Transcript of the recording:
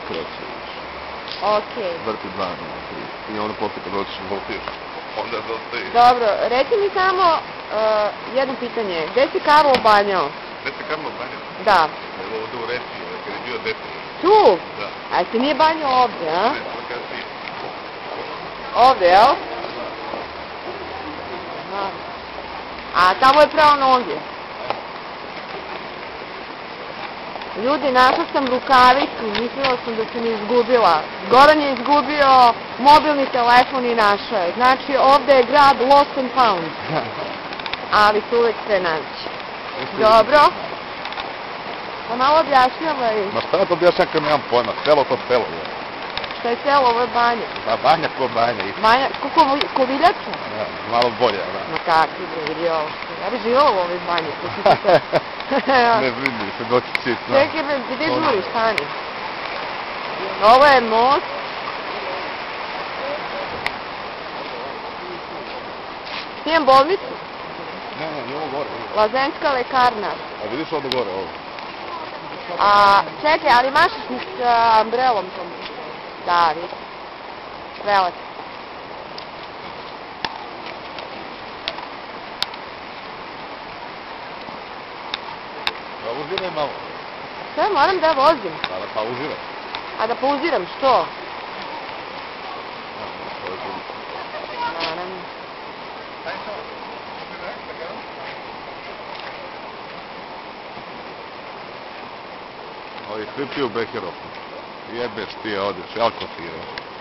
kreće. Okej. Vrti 2 na 3. I ono posle kad dođeš voltiraš. Onda zostaje. Dobro, reci mi samo jedno pitanje. Gde si Karlo banjao? Gde se Karlo banjao? Da. Evo ovde u Reci, kad je bio dete. Tu? Da. A se nije banjao ovde, a? Ne, to kada si. Ovde, jel? Aha. A tamo je pravo noge. Ljudi, našla sam rukavicu, mislila sam da sam izgubila. Goran je izgubio mobilni telefon i našao je. Znači, ovde je grad Lost and Found. Ali se uvek sve naći. Dobro. Pa malo objašnjavaj. Ma šta ja to objašnjam kad nemam pojma? Selo to selo je. Šta je selo, ovo je banja. Pa banja ko banja. Banja, koviljača? Ja, malo bolje, da. Ma kakvi bre, vidi ovo. Ja bi živala u ovoj banji. Ne vidi se, doći će. Čekaj bre, gdje žuriš, stani. Ovo je most. Imam bolnicu? Ne, ovo gore. Lazenska lekarna. A vidiš ovdje gore, ovo? A, čekaj, ali mašaš mi s ambrelom tom. Da, vidi. Prelaz. Pauziraj malo. Sve, moram da vozim. Da pauziraj. A da pauziram, što? Naravno. Ovi svi piju Bekerov. Jebeš ti je, odeš, jako ti je.